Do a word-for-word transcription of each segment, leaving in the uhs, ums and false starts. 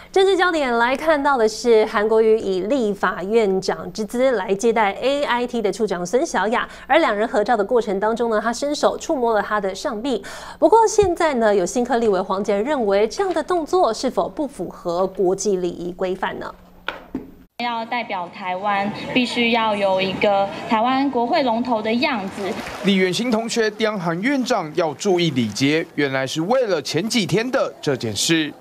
政治焦点来看到的是，韩国瑜以立法院长之姿来接待 A I T 的处长孙小雅，而两人合照的过程当中呢，他伸手触摸了他的上臂。不过现在呢，有新科立委黄捷认为这样的动作是否不符合国际礼仪规范呢？ 要代表台湾，必须要有一个台湾国会龙头的样子。 立院新同学刁韩院长要注意礼节，原来是为了前几天的这件事。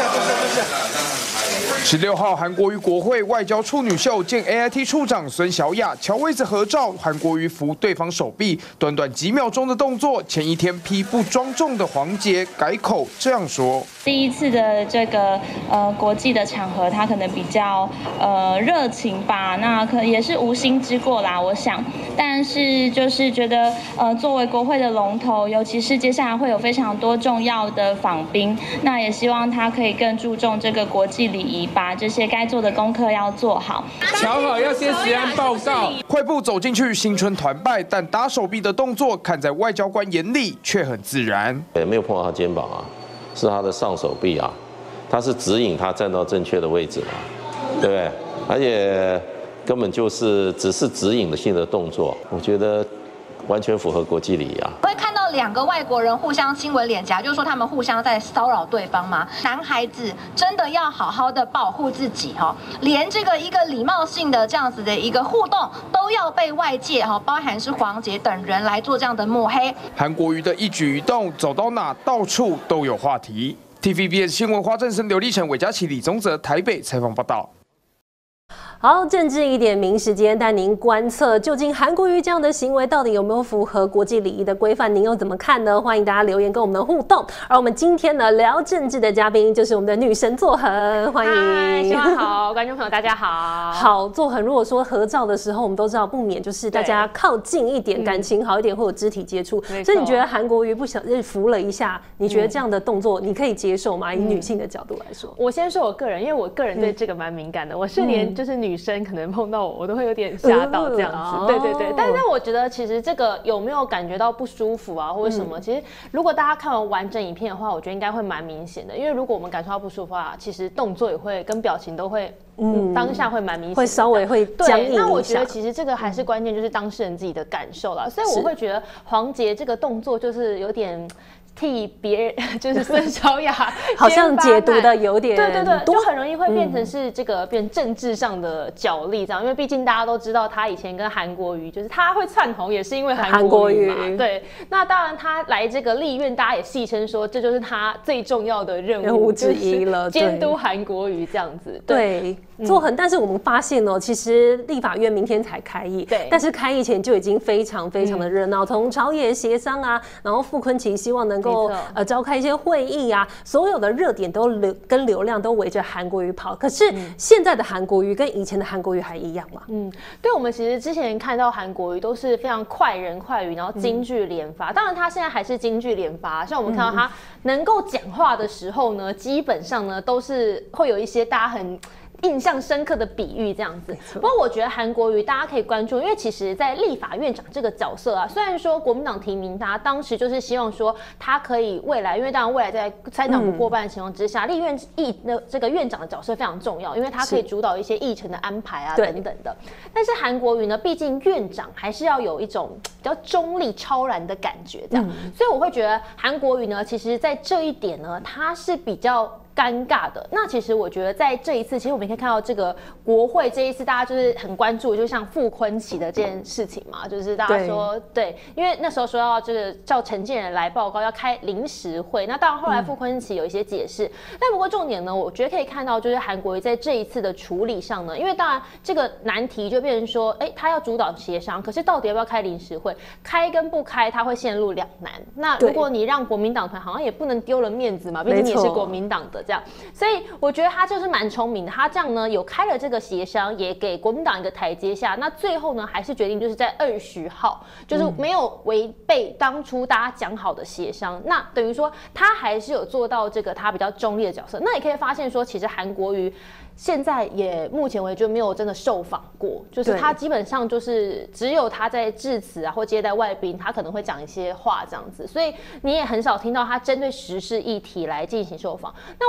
十六号，韩国瑜国会外交处女秀见 A I T 处长孙小雅，乔位子合照，韩国瑜扶对方手臂，短短几秒钟的动作，前一天批不庄重的黄捷改口这样说： 第一次的这个呃国际的场合，他可能比较呃热情吧，那可也是无心之过啦，我想。但是就是觉得呃作为国会的龙头，尤其是接下来会有非常多重要的访宾，那也希望他可以更注重这个国际礼仪。把这些该做的功课要做好， 瞧好要先实案报告。 快步走进去，新春团拜，但打手臂的动作看在外交官眼里却很自然。 也没有碰到他肩膀啊，是他的上手臂啊，他是指引他站到正确的位置嘛，对不对？而且根本就是只是指引的性的动作，我觉得完全符合国际礼仪啊。 会看到两个外国人互相亲吻脸颊，就是说他们互相在骚扰对方吗？男孩子真的要好好的保护自己哈，连这个一个礼貌性的这样子的一个互动都要被外界哈，包含是黄捷等人来做这样的抹黑。 韩国瑜的一举一动，走到哪到处都有话题。T V B S 新闻花正生、刘立成、韦佳琪、李宗泽台北采访报道。 好，政治一点名时间带您观测，究竟韩国瑜这样的行为到底有没有符合国际礼仪的规范？您又怎么看呢？欢迎大家留言跟我们的互动。而我们今天呢聊政治的嘉宾就是我们的女神作恒，欢迎。 希望好，观众朋友大家好。 好，作恒，如果说合照的时候，我们都知道不免就是大家靠近一点，感情好一点，会有肢体接触。嗯、所以你觉得韩国瑜不小心扶了一下，你觉得这样的动作你可以接受吗？嗯、以女性的角度来说， 我先说我个人，因为我个人对这个蛮敏感的，我是连就是女。女生可能碰到我，我都会有点吓到这样子，呃、对对对。但是我觉得其实这个有没有感觉到不舒服啊，或者什么？嗯、其实如果大家看完完整影片的话，我觉得应该会蛮明显的。因为如果我们感受到不舒服啊，其实动作也会跟表情都会，嗯，当下会蛮明显的， 会稍微会僵硬一下。 那我觉得其实这个还是关键，就是当事人自己的感受啦。所以我会觉得黄捷这个动作就是有点。替别人就是孙小雅， 好像解读的有点对对对，就很容易会变成是这个变政治上的角力这样，因为毕竟大家都知道他以前跟韩国瑜，就是他会窜红也是因为韩国瑜嘛，对。那当然他来这个立院，大家也戏称说这就是他最重要的任务， 任务之一了， 监督韩国瑜这样子。 对，作恒。但是我们发现哦，其实立法院明天才开议，对，但是开议前就已经非常非常的热闹，从朝野协商啊，然后傅崐萁希望能。够呃召开一些会议啊，所有的热点都流跟流量都围着韩国瑜跑。可是现在的韩国瑜跟以前的韩国瑜还一样吗？ 嗯，对，我们其实之前看到韩国瑜都是非常快人快语，然后金句连发。嗯、当然他现在还是金句连发，像我们看到他能够讲话的时候呢，基本上呢都是会有一些大家很。印象深刻的比喻这样子，不过我觉得韩国瑜大家可以关注，因为其实，在立法院长这个角色啊，虽然说国民党提名他，当时就是希望说他可以未来，因为当然未来在三党不过半的情况之下，立院议的这个院长的角色非常重要，因为他可以主导一些议程的安排啊等等的。但是韩国瑜呢，毕竟院长还是要有一种比较中立、超然的感觉，这样，嗯、所以我会觉得韩国瑜呢，其实在这一点呢，他是比较。尴尬的。那其实我觉得在这一次，其实我们可以看到这个国会这一次，大家就是很关注，就像傅崐萁的这件事情嘛，就是大家说 对, 对，因为那时候说要这个叫陈建仁来报告，要开临时会。那当然后来傅崐萁有一些解释，嗯、但不过重点呢，我觉得可以看到就是韩国瑜在这一次的处理上呢，因为当然这个难题就变成说，哎，他要主导协商，可是到底要不要开临时会，开跟不开，他会陷入两难。那如果你让国民党团好像也不能丢了面子嘛，毕竟你也是国民党的。这样，所以我觉得他就是蛮聪明的。他这样呢，有开了这个协商，也给国民党一个台阶下。那最后呢，还是决定就是在二十号，就是没有违背当初大家讲好的协商。嗯、那等于说，他还是有做到这个他比较中立的角色。那也可以发现说，其实韩国瑜。现在也目前为止没有真的受访过，就是他基本上就是只有他在致辞啊或接待外宾，他可能会讲一些话这样子，所以你也很少听到他针对时事议题来进行受访。那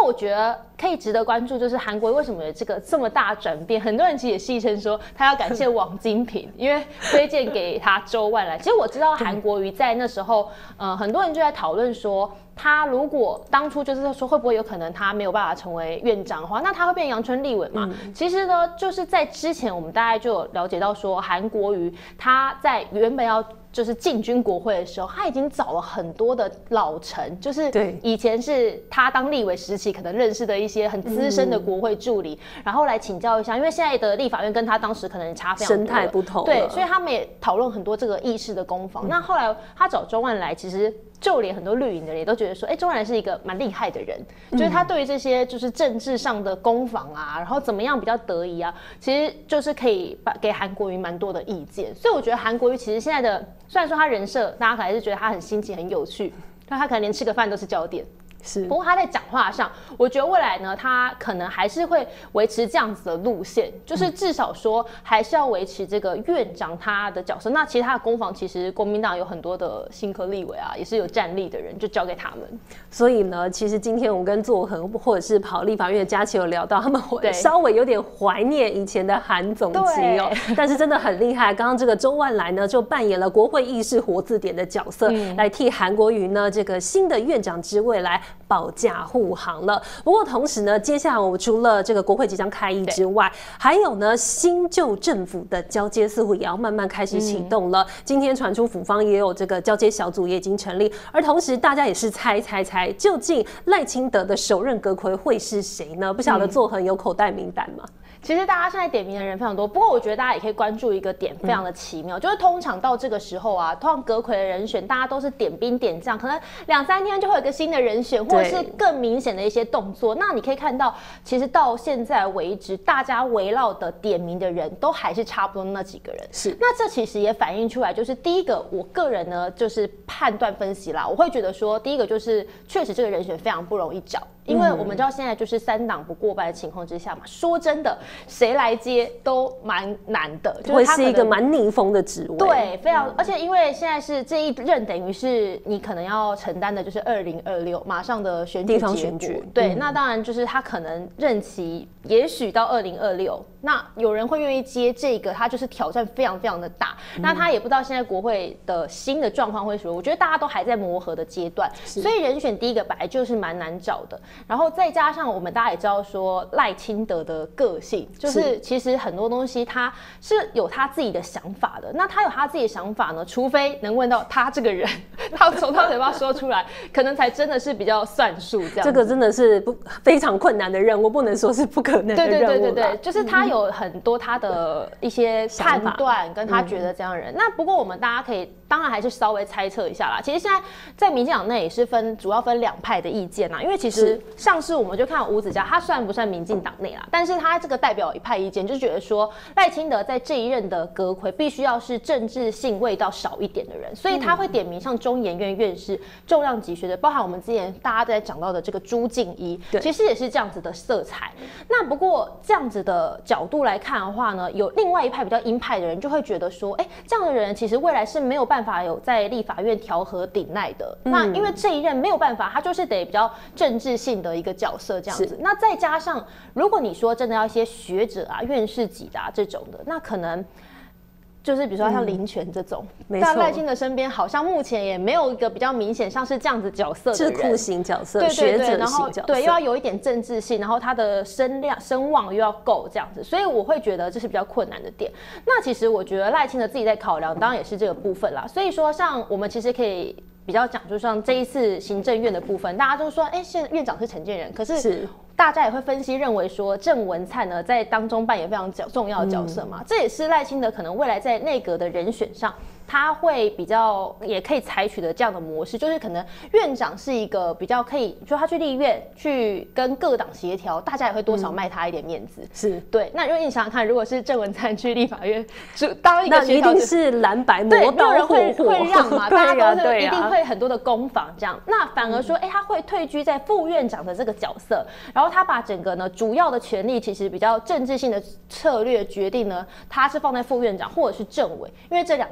我觉得可以值得关注，就是韩国瑜为什么有这个这么大转变？很多人其实也戏称说他要感谢王金平，因为推荐给他周万来。其实我知道韩国瑜在那时候，呃，很多人就在讨论说，他如果当初就是说会不会有可能他没有办法成为院长的话，那他会变阳春立委嘛？嗯、其实呢，就是在之前我们大概就有了解到说，韩国瑜他在原本要就是进军国会的时候，他已经找了很多的老臣，就是以前是他当立委时期可能认识的一些很资深的国会助理，嗯、然后来请教一下，因为现在的立法院跟他当时可能差非常多， 生态不同， 对，所以他们也讨论很多这个议事的攻防。嗯、那后来他找周万来，其实就连很多绿营的人也都觉得说，哎、欸，周万来是一个蛮厉害的人，嗯、就是他对于这些就是政治上的攻防啊，然后怎么样比较得宜啊，其实就是可以把给韩国瑜蛮多的意见。所以我觉得韩国瑜其实现在的。虽然说他人设，大家可能还是觉得他很新奇、很有趣，但他可能连吃个饭都是焦点。是，不过他在讲话上，我觉得未来呢，他可能还是会维持这样子的路线，就是至少说还是要维持这个院长他的角色。那其实他的攻防，其实国民党有很多的新科立委啊，也是有战力的人，就交给他们。 所以呢，其实今天我们跟作恒或者是跑立法院的佳琪有聊到，他们稍微有点怀念以前的韩总机哦，但是真的很厉害。刚刚这个周万来呢，就扮演了国会议事活字典的角色，嗯、来替韩国瑜呢这个新的院长之位来保驾护航了。不过同时呢，接下来我们除了这个国会即将开议之外，还有呢新旧政府的交接似乎也要慢慢开始启动了。嗯、今天传出府方也有这个交接小组也已经成立，而同时大家也是猜猜猜，究竟赖清德的首任阁揆会是谁呢？不晓得作恒有口袋名单吗？ 其实大家现在点名的人非常多，不过我觉得大家也可以关注一个点，非常的奇妙，嗯、就是通常到这个时候啊，通常阁揆的人选，大家都是点兵点将，可能两三天就会有一个新的人选，或者是更明显的一些动作。那你可以看到，其实到现在为止，大家围绕的点名的人都还是差不多那几个人。是，那这其实也反映出来，就是第一个，我个人呢就是判断分析啦，我会觉得说，第一个就是确实这个人选非常不容易找。因为我们知道现在就是三党不过半的情况之下嘛，说真的，谁来接都蛮难的， 就是会是一个蛮逆风的职位。 对，非常，而且因为现在是这一任，等于是你可能要承担的就是二零二六马上的选举地方选举。 对，嗯、那当然就是他可能任期也许到二零二六，那有人会愿意接这个，他就是挑战非常非常的大。嗯、那他也不知道现在国会的新的状况会什么，我觉得大家都还在磨合的阶段，所以人选第一个本来就是蛮难找的。然后再加上我们大家也知道说赖清德的个性，就是其实很多东西他是有他自己的想法的。那他有他自己的想法呢，除非能问到他这个人，他从他嘴巴说出来，可能才真的是比较算数这样。 这个真的是不非常困难的任务，不能说是不可能的任务。 对对对对对，就是他有很多他的一些判断，跟他觉得这样的人。嗯、那不过我们大家可以当然还是稍微猜测一下啦。其实现在在民进党内也是分主要分两派的意见啦，因为其实上次我们就看到吴子嘉，他算不算民进党内啦？但是他这个代表一派意见，就觉得说赖清德在这一任的阁揆必须要是政治性味道少一点的人，所以他会点名像中研院院士、重量级学者，包含我们之前大家在讲到的这个朱敬一，其实也是这样子的色彩。那不过这样子的角度来看的话呢，有另外一派比较鹰派的人就会觉得说，哎、欸，这样的人其实未来是没有办法有在立法院调和顶赖的。嗯、那因为这一任没有办法，他就是得比较政治性的一个角色这样子。那再加上，如果你说真的要一些学者啊、院士级的啊这种的，那可能就是比如说像林权这种，嗯、但赖清德身边好像目前也没有一个比较明显像是这样子角色的人， 智库型角色， 对对对， 学者然后型角色， 对，又要有一点政治性，然后他的声量、声望又要够这样子，所以我会觉得这是比较困难的点。那其实我觉得赖清德自己在考量，当然也是这个部分啦。所以说，像我们其实可以比较讲，就像这一次行政院的部分，大家都说，哎、欸，现在院长是陈建仁，可是是大家也会分析认为说，郑文灿呢在当中扮演非常重要的角色嘛，嗯、这也是赖清德可能未来在内阁的人选上，他会比较也可以采取的这样的模式，就是可能院长是一个比较可以，说他去立院去跟各党协调，大家也会多少卖他一点面子。嗯、是对。那如果你想想看，如果是郑文灿去立法院当一个协调， 那一定是蓝白磨刀霍霍， 会会让嘛，大家都是一定会很多的攻防这样。那反而说，哎、欸，他会退居在副院长的这个角色，然后他把整个呢主要的权力，其实比较政治性的策略决定呢，他是放在副院长或者是政委，因为这两个是不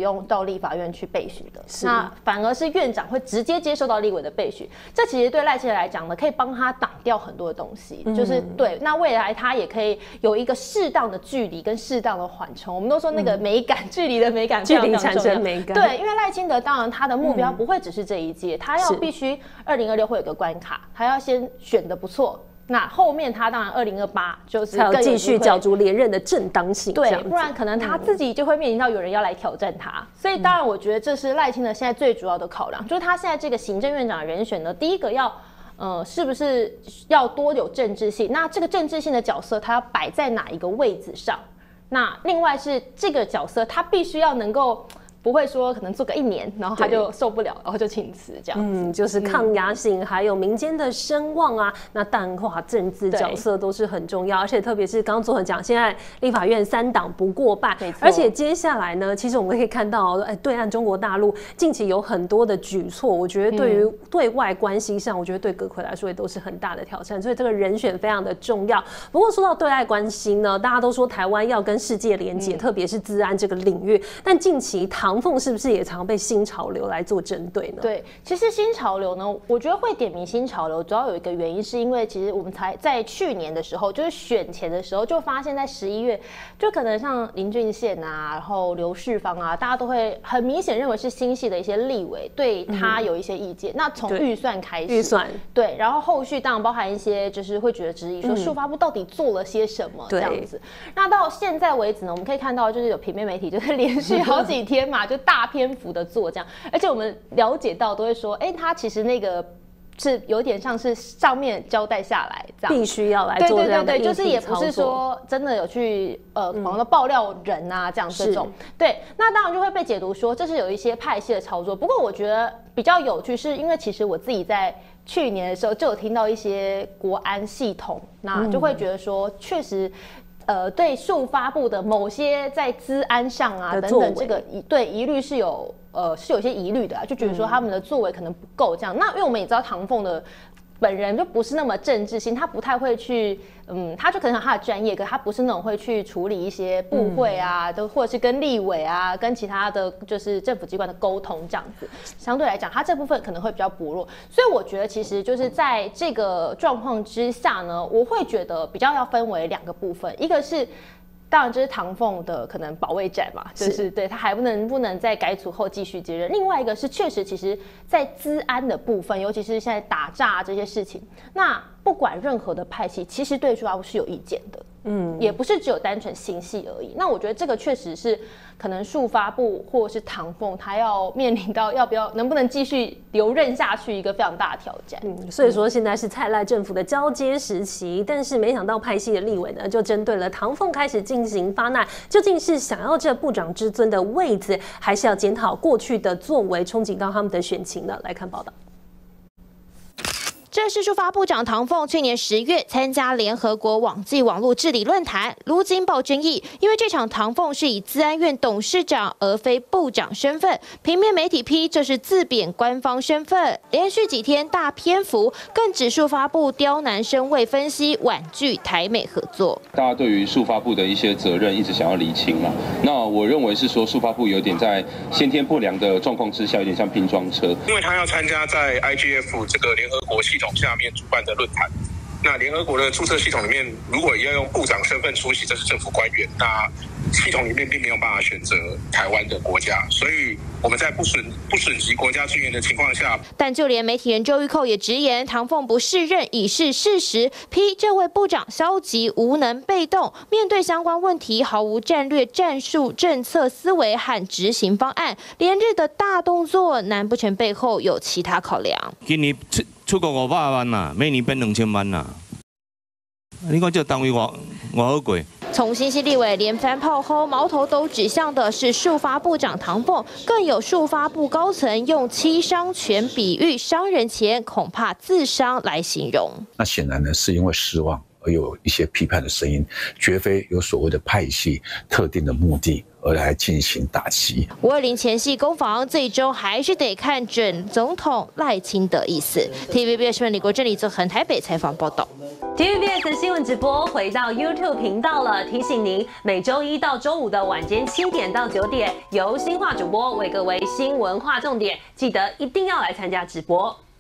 用到立法院去备询的，那反而是院长会直接接受到立委的备询。这其实对赖清德来讲呢，可以帮他挡掉很多的东西，嗯、就是对。那未来他也可以有一个适当的距离跟适当的缓冲。我们都说那个美感，嗯、距离的美感非常非常重要，距离产生美感。对，因为赖清德当然他的目标不会只是这一届，嗯、他要必须二零二六会有个关卡，他要先选得不错。那后面他当然二零二八就是才有继续角逐连任的正当性， 对，不然可能他自己就会面临到有人要来挑战他。嗯、所以当然我觉得这是赖清德现在最主要的考量，就是他现在这个行政院长的人选呢，第一个要呃是不是要多有政治性？那这个政治性的角色他要摆在哪一个位置上？那另外是这个角色他必须要能够。不会说可能做个一年，然后他就受不了，然后就请辞这样子。 嗯，就是抗压性，嗯、还有民间的声望啊，那淡化政治角色都是很重要。而且特别是刚刚作恒讲，现在立法院三党不过半，而且接下来呢，其实我们可以看到，哎，对岸中国大陆近期有很多的举措，我觉得对于对外关系上，我觉得对阁揆来说也都是很大的挑战。所以这个人选非常的重要。不过说到对外关系呢，大家都说台湾要跟世界连结，嗯、特别是资安这个领域，但近期唐凤是不是也常被新潮流来做针对呢？ 对，其实新潮流呢，我觉得会点名新潮流，主要有一个原因是因为其实我们才在去年的时候，就是选前的时候就发现，在十一月，就可能像林俊宪啊，然后刘世芳啊，大家都会很明显认为是新系的一些立委对他有一些意见。嗯、那从预算开始， 预算对，然后后续当然包含一些就是会觉得质疑说，数发部到底做了些什么、嗯、这样子。那到现在为止呢，我们可以看到就是有平面媒体就是连续好几天嘛，就大篇幅的做这样，而且我们了解到都会说，哎、欸，他其实那个是有点像是上面交代下来这样， 必须要来做这样的， 对对对对，就是也不是说真的有去呃，网络爆料人啊、嗯、这样这种，对，那当然就会被解读说这是有一些派系的操作。不过我觉得比较有趣，是因为其实我自己在去年的时候就有听到一些国安系统，那就会觉得说确实。呃，对数发部的某些在资安上啊等等，这个对疑虑是有呃是有一些疑虑的、啊，就觉得说他们的作为可能不够这样。那因为我们也知道唐凤的本人就不是那么政治性，他不太会去，嗯，他就可能有他的专业，可他不是那种会去处理一些部会啊，都、嗯、或者是跟立委啊、跟其他的就是政府机关的沟通这样子。相对来讲，他这部分可能会比较薄弱，所以我觉得其实就是在这个状况之下呢，我会觉得比较要分为两个部分，一个是。当然，这是唐凤的可能保卫战嘛，就是, 是对他还不能不能在改组后继续接任。另外一个是确实，其实在资安的部分，尤其是现在打诈这些事情，那不管任何的派系，其实对数发部是有意见的。嗯，也不是只有单纯新系而已。那我觉得这个确实是可能数发部或者是唐凤，他要面临到要不要能不能继续留任下去一个非常大的挑战。 嗯，所以说现在是蔡赖政府的交接时期，但是没想到派系的立委呢，就针对了唐凤开始进行发难，究竟是想要这部长之尊的位子，还是要检讨过去的作为，憧憬到他们的选情呢？来看报道。 这是数发部长唐凤去年十月参加联合国网际网络治理论坛，如今爆争议，因为这场唐凤是以资安院董事长而非部长身份，平面媒体批这是自贬官方身份，连续几天大篇幅，更指数发部刁难深位分析，婉拒台美合作。 大家对于数发部的一些责任一直想要厘清嘛，那我认为是说数发部有点在先天不良的状况之下，有点像拼装车， 因为他要参加在 I G F 这个联合国系统下面主办的论坛，那联合国的注册系统里面，如果要用部长身份出席，这是政府官员，那系统里面并没有办法选择台湾的国家，所以我们在不损不损及国家尊严的情况下， 但就连媒体人周玉蔻也直言，唐凤不适任已是事实，批这位部长消极无能、被动，面对相关问题毫无战略、战术、政策思维和执行方案，连日的大动作，难不成背后有其他考量？ 今年出出国五百万呐，每年变两千万呐，你看这单位我我好贵。 从新系立委连番炮轰，矛头都指向的是数发部长唐凤，更有数发部高层用七伤拳比喻商人钱恐怕自伤来形容。 那显然呢，是因为失望， 而有一些批判的声音，绝非有所谓的派系特定的目的而来进行打击。 五二零前夕攻防，最终还是得看准总统赖清德意思。T V B S 新闻李国珍、李泽恒台北采访报道。 T V B S 新闻直播回到 YouTube 频道了，提醒您每周一到周五的晚间七点到九点，由新化主播为各位新闻划重点，记得一定要来参加直播。